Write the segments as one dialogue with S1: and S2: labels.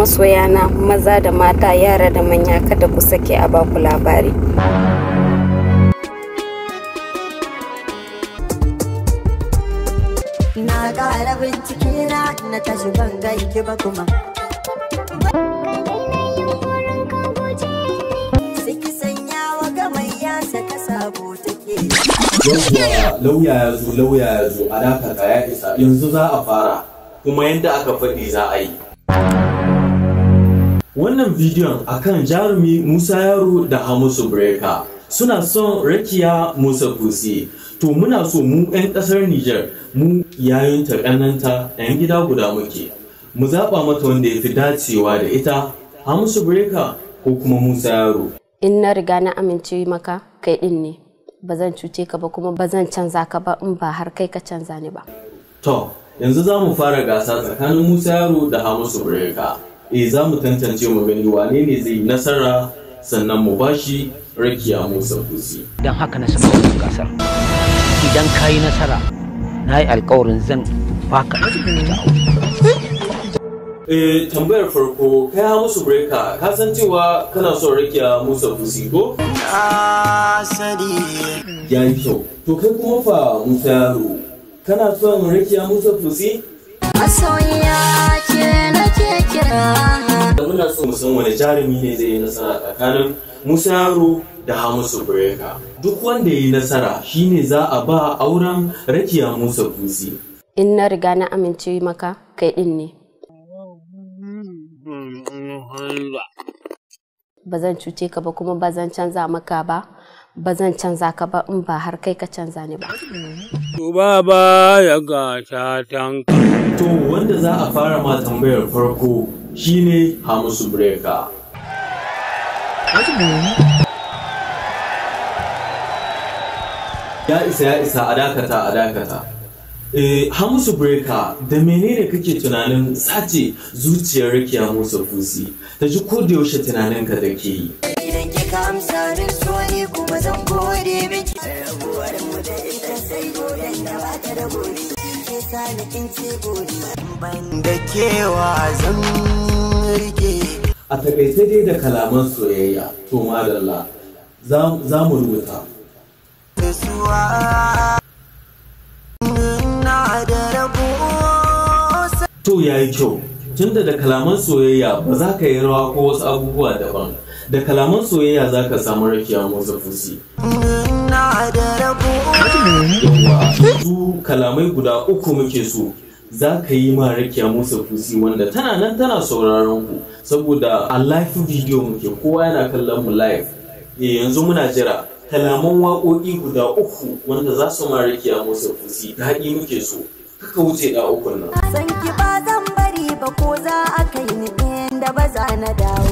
S1: masoyana maza da mata, yara da manya, kada ku sake a baku labari.
S2: Na ƙara bincike na tashi ban ganki ba kuma. Siki sanya wa gamayya saka sabo take.
S3: Yawwa lauya ya zo a dakata ya isa, yanzu za a fara kuma yadda aka faɗi za a yi. Wannan bidiyon akan jarumi Musa Yaro da Hamisu Breaker suna son Rakiya Musa Fusi. To muna so mu 'yan ƙasar Nijar, mu yayinta ƙananta 'yan gida guda muke, mu zaɓa mata wanda ya fi dacewa da ita, Hamisu Breaker ko kuma Musa Yaro.
S1: In na riga na amince maka kai ɗin ne, ba zan cuce ka ba kuma ba zan canza ka ba in ba har kai ka canza ni ba.
S3: To yanzu za mu fara gasa tsakanin Musa Yaro da Hamisu Breaker. Za mu tantance mu gani wane ne zai yi nasara, sannan mu bashi Rakiya Musa Fusi.
S4: Don haka na saka wannan gasar. Idan ka yi nasara, na yi alkawarin zan baka
S3: tambayar farko, kai Hamisu Breaker ka san cewa kana son Rakiya Musa Fusi ko? Ya yi kyau. To kai kuma fa Musa Yaro, kana son Rakiya Musa Fusi?
S2: Masoyiya ce nake kira.
S3: Muna so mu san wani jarumi ne zai yi nasara tsakanin Musa Yaro da Hamisu Breaker. Duk wanda ya yi nasara shine za a ba auren Rakiya Musa Fusi.
S1: In na riga na amince maka kai ɗin ne, ba zan cuce ka ba kuma ba zan canza maka ba, ba zan canza ka ba in ba har kai ka canza ni ba.
S5: Baba ya gata tanka.
S3: To wanda za a fara ma tambayar farko shine Hamisu Breaker. Ya isa a dakata. Hamisu Breaker, da menene kake tunanin sace zuciyar Rakiya Musa Fusi? Ta ji ko da yaushe tunaninka da ke yi.
S2: Idan kika amsa min so ne kuma zan gode miki. Rabuwar mu da ita sai goden da ba ta da gori. Ke sa ni kin ce gori. Ban da kewa zan rike.
S3: A takaice dai da kalaman soyayya, to madalla za mu rubuta. To yayi kyau, tunda da kalaman soyayya ba za ka yi rawa ko wasu abubuwa daban. Da kalaman soyayya za ka samu Rakiya Musa Fusi. Su kalamai guda uku muke so za ka yi ma Rakiya Musa Fusi, wanda tana nan tana sauraron ku, saboda a live video muke, kowa yana kallon mu live. Yanzu muna jira kalaman waƙoƙi guda uku wanda za su ma Rakiya Musa Fusi, daɗi muke so, kaka wuce da ukun nan.
S2: San ki ba zan bari ba, ko za a kai ni inda ba za na dawo.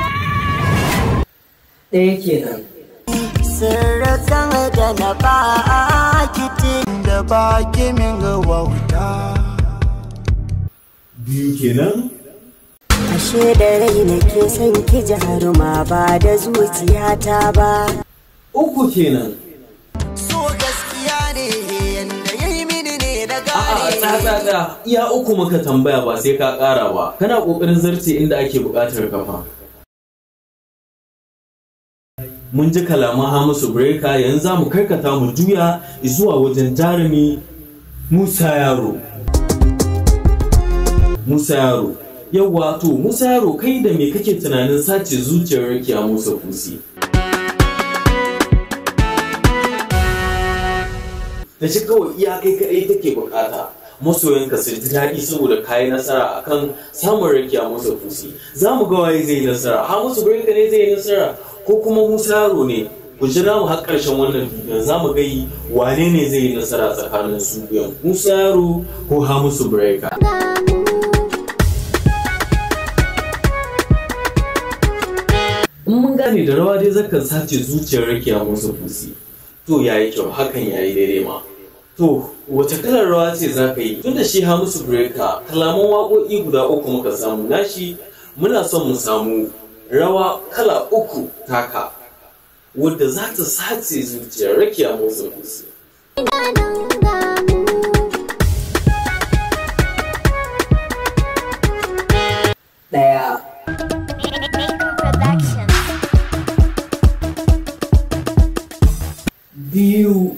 S6: Ɗaya kenan.
S2: Sirrakan da na ba kitin da ba ki min wauta.
S3: Biyu kenan.
S2: Ashe da rai nake son ki jaruma ba da zuciyata ba.
S3: Uku kenan.
S2: So gaskiya ne yanda yayi mini ne na
S3: A'a,
S2: gane.
S3: tsada iya uku muka tambaya ba sai ka ƙara ba. Kana ƙoƙarin zarce inda ake buƙatar kafa. Mun ji kalaman Hamisu Breaker, yanzu za mu karkata mu juya zuwa wajen jarumi Musa Yaro. Musa Yaro. Yawwa to Musa Yaro, kai da me kake tunanin sace zuciyar Rakiya Musa Fusi? Da shi kawai iya kai kaɗai take bukata. Masoyanka su ji daɗi saboda kayi nasara akan samun Rakiya Musa Fusi. Za mu ga waye zai yi nasara. Hamisu Breaker ne zai yi nasara ko kuma Musa Yaro ne? Ku jira mu har ƙarshen wannan bidiyon, za mu ga wane ne zai yi nasara tsakanin su biyan, Musa Yaro ko Hamisu Breaker. In mun gane da rawa dai zakan sace zuciyar Rakiya Musa Fusi, to yayi kyau, hakan yayi daidai ma. To wace kalar rawa ce za ka yi? Tunda shi Hamisu Breaker kalaman waƙoƙi guda uku muka samu nashi, muna son mu samu rawa kala uku taka wadda za ta sace zuciyar Rakiya Musa Fusi. ɗaya. Biyu.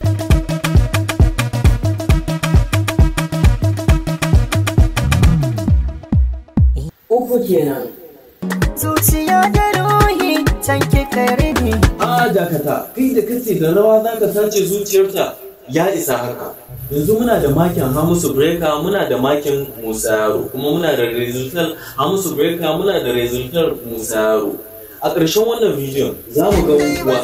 S3: Uku kenan.
S2: Zuciya da ruhi can kika rabe.
S3: A dakata, kai da kace da rawa zaka sace zuciyarta ya isa haka. Yanzu muna da makin Hamisu Breaker, muna da makin Musa Yaro, kuma muna da resultar Hamisu Breaker, muna da resultar Musa Yaro. A ƙarshen wannan bidiyon za mu ga kuwa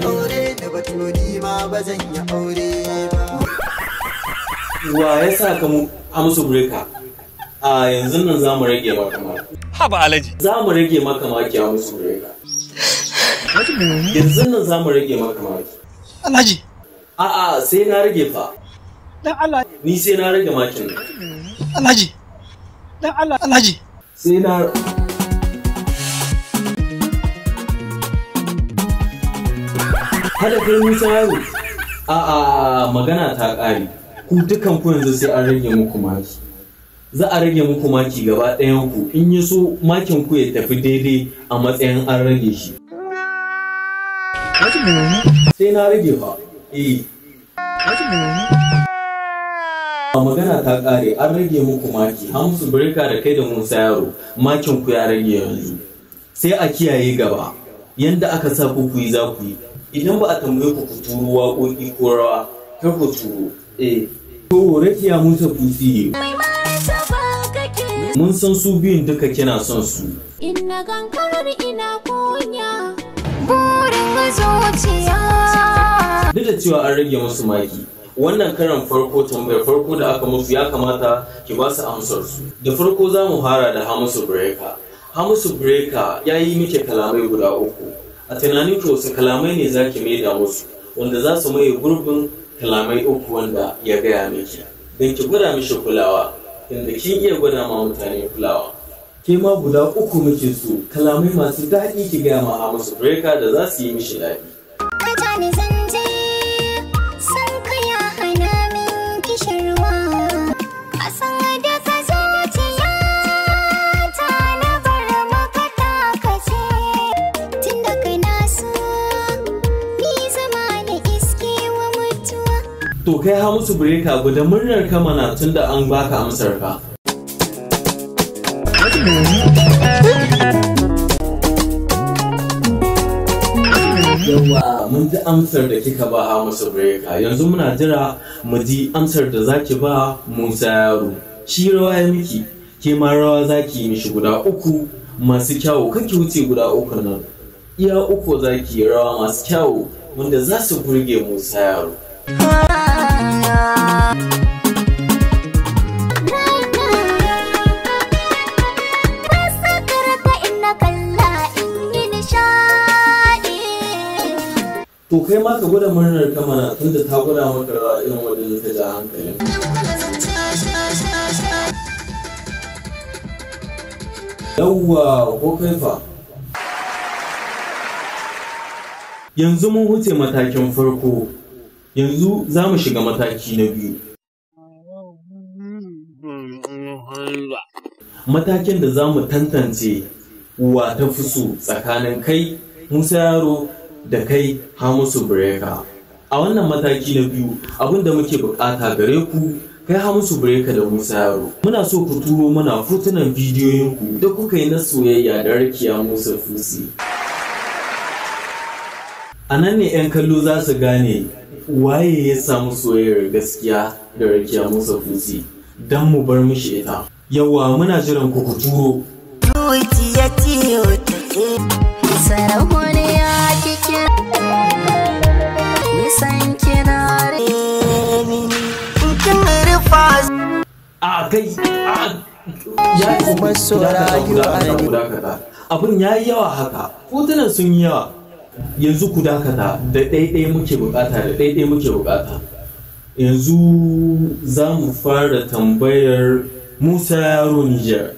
S3: wa ya sa ka Hamisu Breaker. A yanzu nan za mu rage maka maki.
S5: Haba Alhaji.
S3: Za mu rage maka maki Hamisu Breaker. Yanzu nan za mu rage maka maki.
S5: Alhaji.
S3: A'a sai na rage fa.
S5: Dan Allah.
S3: Ni sai na rage makin.
S5: Alhaji. Dan Allah. Alhaji.
S3: Sai na Hada kai Musa Yaro. A'a magana ta ƙare. Ku dukan ku yanzu sai an rage muku maki. Za a rage muku maki gaba ɗayan ku. In ya so makin ku ya tafi daidai a matsayin an rage shi. Sai na rage fa. Magana ta ƙare an rage muku maki. Hamisu Breaker da kai da Musa Yaro makin ku ya rage yanzu. Sai a kiyaye gaba. Yanda aka sa ku yi za ku yi. Idan ba a tambaye ku turo waƙoƙi ko rawa kar ku turo. To Rakiya Musa Fusi. Mun san su biyun duka kina son su.
S6: Ina gankarar ina kunya. Burin zuciya.
S3: Duk da cewa an rage musu maki. Wannan karan farko tambayar farko da aka musu ya kamata ki ba su amsar su. Da farko za mu fara da Hamisu Breaker. Hamisu Breaker ya yi miki kalamai guda uku. A tunanin ki wasu kalamai ne za ki maida musu wanda za su maye gurbin kalamai uku wanda ya gaya miki. Don ki gwada mishi kulawa, inda kin iya gwada ma mutane kulawa. Ke ma guda uku muke so kalamai masu daɗi ki gaya ma Hamisu Breaker da za su yi mishi daɗi. To kai Hamisu Breaker guda murnar ka mana tun da an baka amsar ka. Yawa mun ji amsar da kika ba Hamisu Breaker, yanzu muna jira mu ji amsar da zaki ba Musa Yaro. Shi rawa ya miki, ke ma rawa zaki yi mishi guda uku masu kyawu, kake wuce guda uku nan. Iya uku zaki yi rawa masu kyawu wanda za su burge Musa Yaro. To kai ma ka gwada murnar kamana tunda ta gwada maka rawa irin wadda ta ja hankalin. Yawwa ko kai fa? Yanzu mun huce matakin farko. Yanzu za mu shiga mataki na biyu. Matakin da za mu tantance wa ta fi so tsakanin kai Musa Yaro da kai Hamisu Breaker. A wannan mataki na biyu abinda muke bukata gare ku kai Hamisu Breaker da Musa Yaro. Muna so ku turo mana fotunan bidiyoyinku da kuka yi na soyayya da Rakiya Musa Fusi. A nan ne 'yan kallo za su gane waye ya samu soyayyar gaskiya da Rakiya Musa Fusi don mu bar mishi ita. Yawa muna jiran ku turo. A kai ya kuma dakata. Abin ya yi yawa haka, hotunan sun yi yawa. Yanzu ku dakata da ɗaiɗai muke bukata. Yanzu za mu fara tambayar Musa Yaro Niger.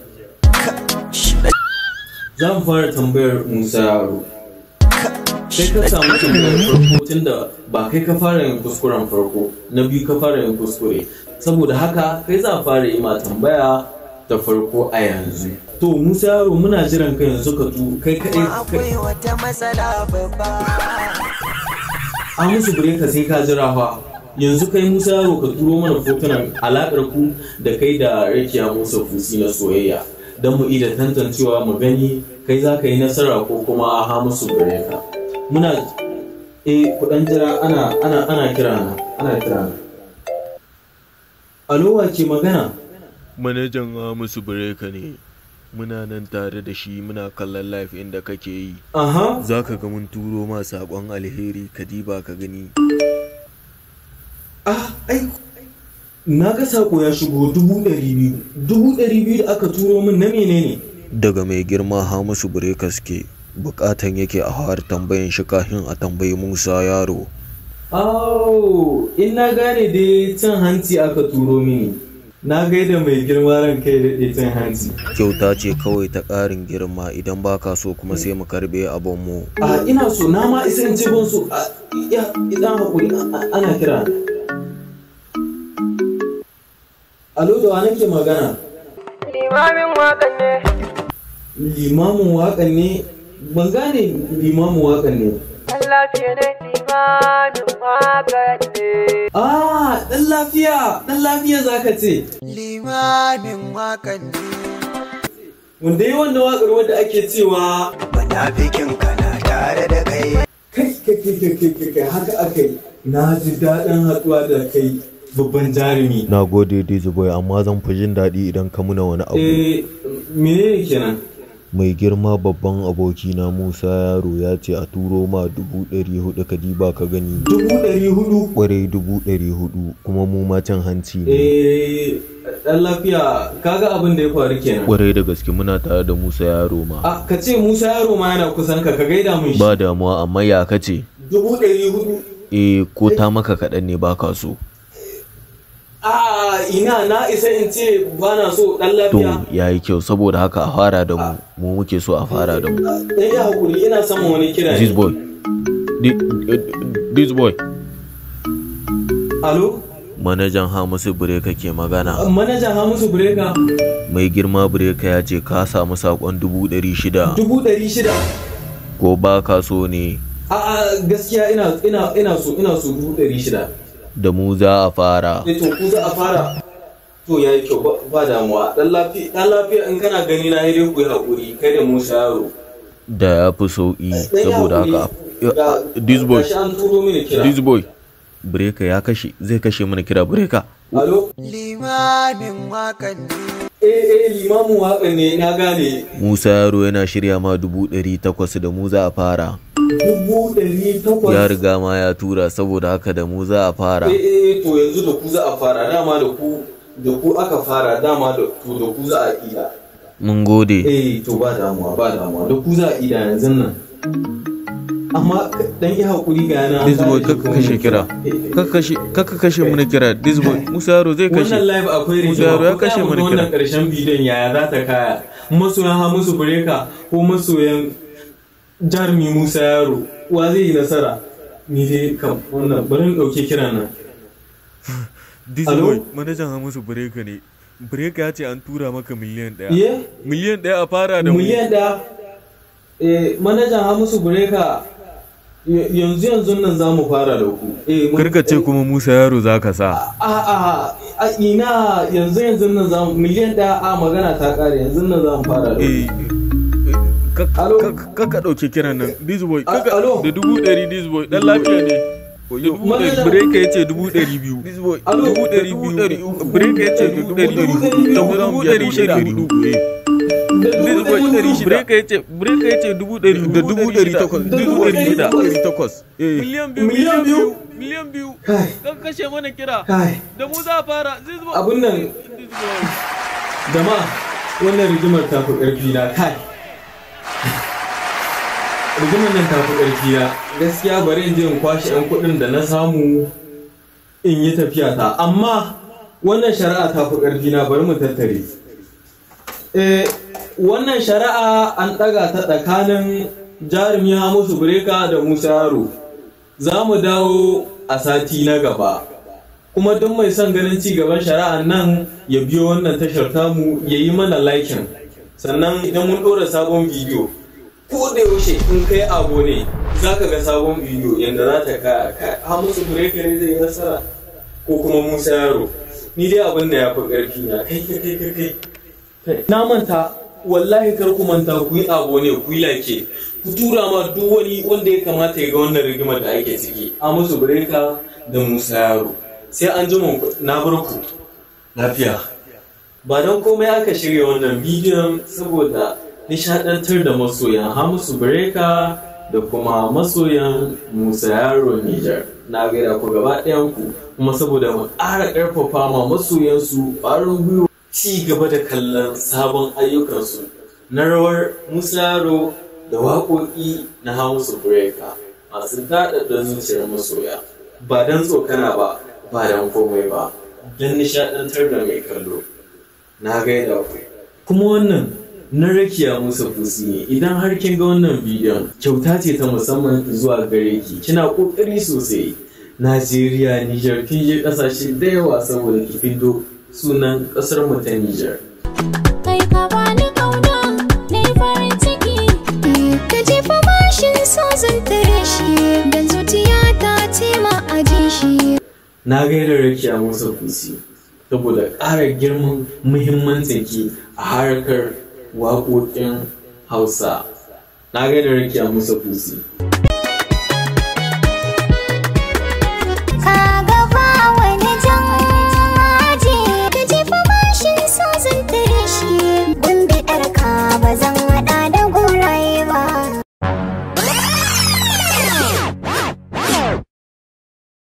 S3: Za mu fara tambayar Musa Yaro. Kai ka samu tambayar farko tunda ba kai ka fara yin kuskuren farko, na biyu ka fara yin kuskure. Saboda haka kai za a fara yi ma tambaya ta farko a yanzu. to Musa Yaro muna jiran ka yanzu ka tu kai kadai
S2: akwai wata matsala babba.
S3: Hamisu Breka sai ka jira fa yanzu kai Musa Yaro ka turo mana fotunan alakar ku da kai da Rakiya Musa Fusi na soyayya don mu ida tantancewa mu gani kai za ka yi nasara ko kuma Hamisu Breka. Muna kudan jira ana kira na. Alo wa ke magana?
S7: Manajan Hamisu Breka ne. Muna nan tare da shi muna kallon live inda kake yi.
S3: Aha.
S7: Za ka ga mun turo ma saƙon alheri ka diba ka gani.
S3: Ai na ga sako ya shigo 200,000. 200,000 da aka turo min na menene?
S7: Daga mai girma Hamisu Breka suke bukatan yake a har tambayan shi kafin a tambayi Musa Yaro.
S3: In na gane dai cin hanci aka turo mini. Na gaida mai girma ran kai da cin hanci.
S7: Kyauta ce kawai ta ƙarin girma idan baka so kuma sai mu karbe abon mu.
S3: Ina so na ma isa in ce ban so idan hakuri ana kira. Alo da wa nake magana?
S8: Limamin waƙan ne.
S3: Limamin waƙan ne? Ban gane limamin waƙan ne.
S8: Allah fiye ne limamin waƙan ne.
S3: Ɗan lafiya za ka ce.
S2: Limamin waƙan ne.
S3: Wanda yi wannan waƙar wadda ake cewa
S2: Manafikin kana tare da kai.
S3: Kai haka aka yi. Na ji daɗin haɗuwa da kai babban jarumi.
S7: Na gode Dizuboy amma zan fi jin daɗi idan ka muna wani abu.
S3: Menene kenan?
S7: Mai girma babban abokina Musa Yaro ya ce a turo ma 400,000 ka diba ka gani.
S3: 400,000?
S7: Kwarai 400,000 kuma mu ma can hanci ne.
S3: Dan lafiya kaga abin da ya faru kenan.
S7: Kwarai da gaske muna tare da Musa Yaro ma.
S3: Ka ce Musa Yaro ma yana kusan ka gaida mun shi.
S7: Ba damuwa amma ya kace?
S3: 400,000.
S7: Ko ta maka kaɗan ne baka so.
S3: Ina na isa in ce ba na so dan lafiya.
S7: To yayi kyau saboda haka a fara da mu muke so a fara da mu.
S3: Dan ya hakuri ina son wani kira.
S7: This boy.
S3: Alo?
S7: Manajan Hamisu Breka ke magana.
S3: Manajan Hamisu Breka?
S7: Mai girma Breka ya ce ka samu sakon 600,000.
S3: 600,000?
S7: Ko ba ka so ne?
S3: Gaskiya ina so 600,000.
S7: Da mu za a fara.
S3: To ku za a fara. To yayi kyau ba damuwa. Dan lafiya in kana gani na dai ku yi hakuri kai da Musa Yaro.
S7: Da ya fi sauki saboda haka. This boy. Breka zai kashe mana kira Breka.
S3: Alo?
S2: Limamin waƙan ne.
S3: Limamin waƙan ne na gane.
S7: Musa Yaro yana shirya ma 800,000 da mu za a fara.
S3: 800,000?
S7: Ya riga ma ya tura saboda haka da mu za a fara.
S3: To yanzu da ku za a fara dama da ku aka fara dama da ku za a ida.
S7: Mun gode.
S3: To ba damuwa da ku za a ida yanzu nan. Amma dan yi hakuri ga yana.
S7: Disboy kaka kashe kira. Kaka kashe mana kira. Disboy Musa Yaro zai kashe.
S3: Wannan live akwai rigima.
S7: Musa Yaro ya kashe mana kira.
S3: Wannan karshen bidiyon yaya za ta kaya. Masoyan Hamisu Breka ko masoyan jarumi Musa Yaro wa zai yi nasara. Ni dai kam wannan bari in dauke kiran nan.
S7: Disboy manajan Hamisu Breka ne. Breka ya ce an tura maka miliyan 1. Miliyan 1 a fara da mu.
S3: Miliyan 1. Manajan Hamisu Breka yanzu nan za mu fara da ku.
S7: Karka ce kuma Musa Yaro za ka sa.
S3: Ina yanzu nan za mu miliyan 1 magana ta kare yanzu nan za mu fara da ku.
S7: Kaka ɗauke kiran nan Disboy da 100,000 Disboy dan lafiya ne. Breka ya ce 200,000. Disboy 200,000. Breka ya ce 200,000. 200,000. Breka ya ce 200,000 da 200,000. Miliyan biyu. Kan kashe mana kira. Da mu za a fara.
S3: Abun nan. Jama'a wannan rigimar ta fi ƙarfi na kai. Rigimar nan ta fi ƙarfi na. Gaskiya bari in je in kwashe 'yan kuɗin da na samu in yi tafiya ta. Amma wannan shari'a ta fi ƙarfi na bari mu tattare. Wannan shari'a an ɗaga ta tsakanin jarumi Hamisu Breka da Musa Yaro. Za mu dawo a sati na gaba. Kuma duk mai son ganin ci gaban shari'an nan ya biyo wannan tashar tamu ya yi mana laikin. sannan idan mun ɗora sabon bidiyo ko da yaushe in kai abu ne za ka ga sabon bidiyo yadda za ta ka Hamisu Breaker ne zai yi nasara ko kuma Musa Yaro. Ni dai abin da ya fi ƙarfi na kai na manta wallahi kar ku manta ku yi abu ne ku yi like ku tura ma duk wani wanda ya kamata ya ga wannan rigimar da ake ciki Hamisu Breaker da Musa Yaro. Sai an ji na bar ku lafiya. Ba don komai aka shirya wannan bidiyon saboda nishadantar da masoyan Hamisu Breaker da kuma masoyan Musa Yaro Niger. Na gaida ku gaba ɗayan ku kuma saboda mu ƙara ƙarfafa ma masoyansu ƙwarin gwiwa ci gaba da kallon sabon ayyukansu na rawar Musa Yaro da waƙoƙi na Hamisu Breaker masu daɗaɗɗen zuciyar masoya. Ba don tsokana ba don komai ba, don nishadantar da mai kallo. Na gaida ku. Kuma wannan na Rakiya Musa Fusi ne. Idan har kin ga wannan bidiyon kyauta ce ta musamman zuwa gare ki. Kina kokari sosai. Najeriya, Niger, kin je kasashe da yawa saboda ki fito sunan kasar mu ta Niger.
S6: Kai ka bani kauna, nayi farin ciki. Ka jefa mashin so zan tare shi, dan zuciya ta ce ma aje shi.
S3: Na gaida Rakiya Musa Fusi saboda ƙara girman muhimmancin ki a harkar waƙoƙin Hausa. Na gaida Rakiya Musa Fusi.